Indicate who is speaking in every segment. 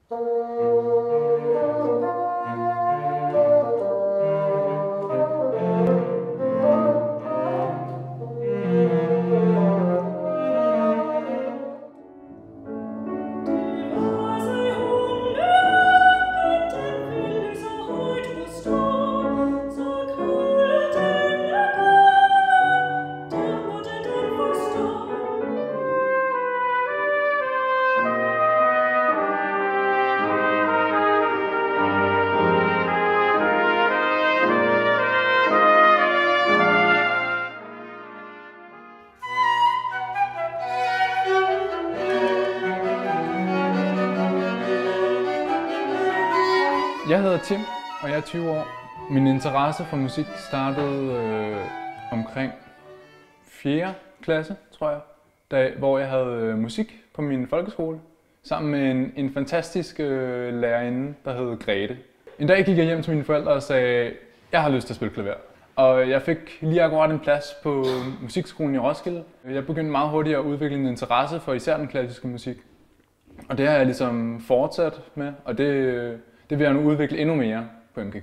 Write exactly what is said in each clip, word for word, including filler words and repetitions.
Speaker 1: Jeg hedder Tim, og jeg er tyve år. Min interesse for musik startede øh, omkring fjerde klasse, tror jeg, da, hvor jeg havde øh, musik på min folkeskole, sammen med en, en fantastisk øh, lærerinde, der hed Grete. En dag gik jeg hjem til mine forældre og sagde, jeg har lyst til at spille klaver. Og jeg fik lige akkurat en plads på musikskolen i Roskilde. Jeg begyndte meget hurtigt at udvikle en interesse for især den klassiske musik. Og det har jeg ligesom fortsat med, og det, det vil jeg nu udvikle endnu mere på M G K.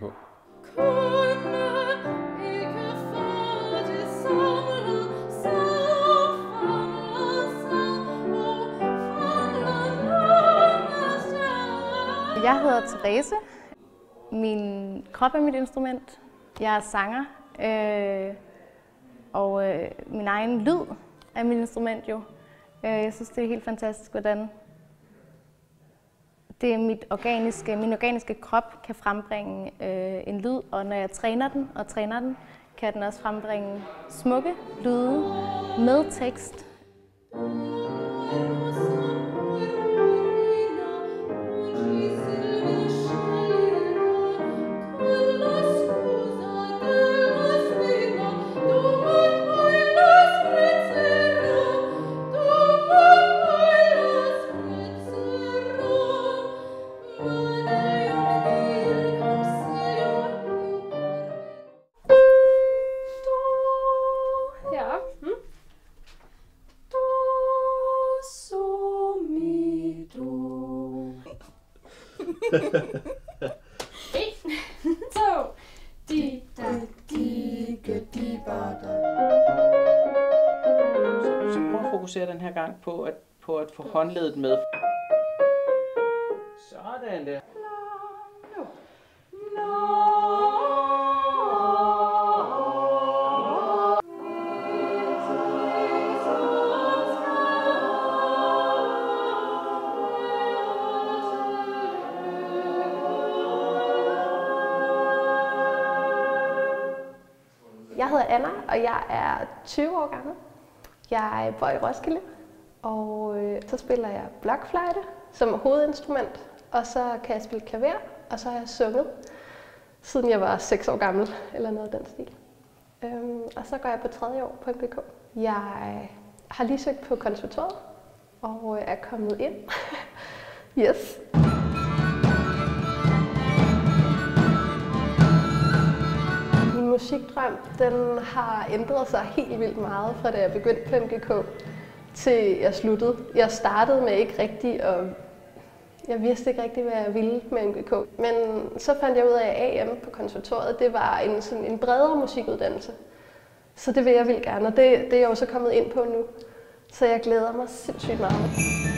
Speaker 2: Jeg hedder Therese. Min krop er mit instrument. Jeg er sanger, øh, og øh, min egen lyd er mit instrument jo. Øh, jeg synes, det er helt fantastisk, hvordan det er mit organiske, min organiske krop kan frembringe øh, en lyd, og når jeg træner den og træner den, kan den også frembringe smukke lyde med tekst.
Speaker 3: En, to, di, da, di, di, ba, da.
Speaker 4: Så prøv at fokusere den her gang på at, på at få håndledet med. Sådan der.
Speaker 2: Jeg hedder Anna, og jeg er tyve år gammel. Jeg bor i Roskilde, og øh, så spiller jeg blokfløjte som hovedinstrument, og så kan jeg spille klaver, og så har jeg sunget, siden jeg var seks år gammel, eller noget af den stil. Øhm, og så går jeg på tredje år på M G K. Jeg har lige søgt på konservatoriet, og er kommet ind. Yes! Min musikdrøm, den har ændret sig helt vildt meget fra da jeg begyndte på M G K til jeg sluttede. Jeg startede med ikke rigtig at... Jeg vidste ikke rigtig, hvad jeg ville med M G K. Men så fandt jeg ud af, at A M på konservatoriet, det var en, sådan en bredere musikuddannelse. Så det vil jeg vildt gerne, og det, det er jeg jo så kommet ind på nu. Så jeg glæder mig sindssygt meget.